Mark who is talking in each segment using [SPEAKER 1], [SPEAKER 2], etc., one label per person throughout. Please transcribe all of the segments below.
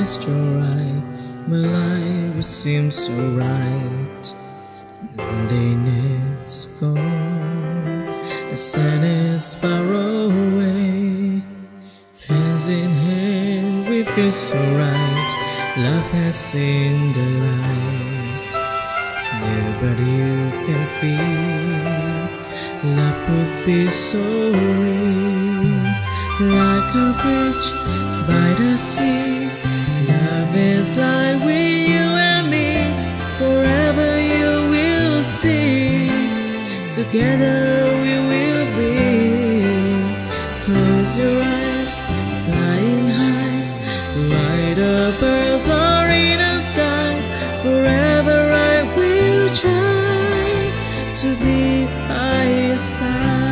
[SPEAKER 1] against your eye, my life will seem so right. Loneliness gone, the sun is far away. Hands in hand, we feel so right. Love has seen the light. It's near, but you can feel. Love would be so real, like a bridge by the sea. Love is like with you and me. Forever you will see. Together we will be. Close your eyes, flying high, like the birds are in the sky. Forever I will try to be by your side.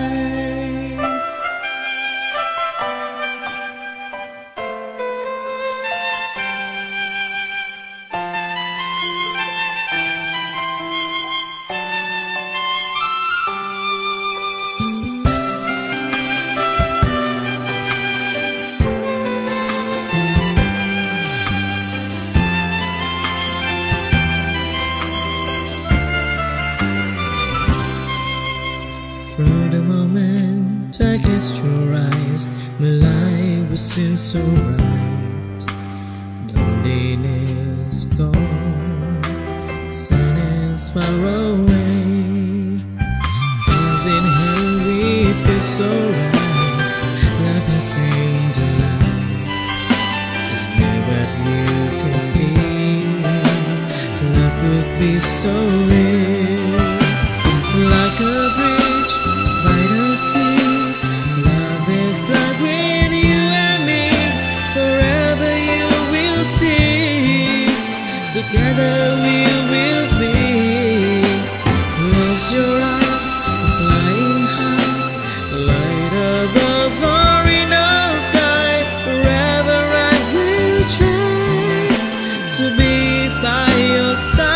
[SPEAKER 1] From the moment I kissed your eyes, my life will seem so bright. Loneliness gone, sun is far away. Hands in hand we feel so right. Love has seen the light. It's never you can feel. Love would be so real, like a bridge by the sea. Love is like with you and me. Forever you will see. Together we will be. Close your eyes, flying high, like the birds are in the sky. Forever I will try to be by your side.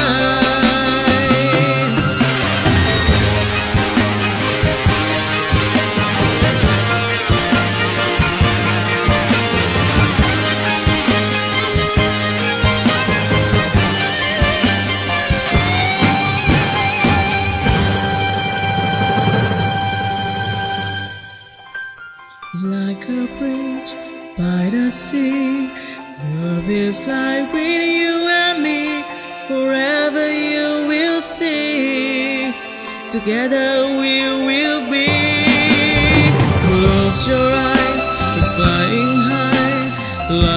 [SPEAKER 1] Like a bridge by the sea, love is like with you and me. Forever you will see. Together we will be. Close your eyes, we're flying high.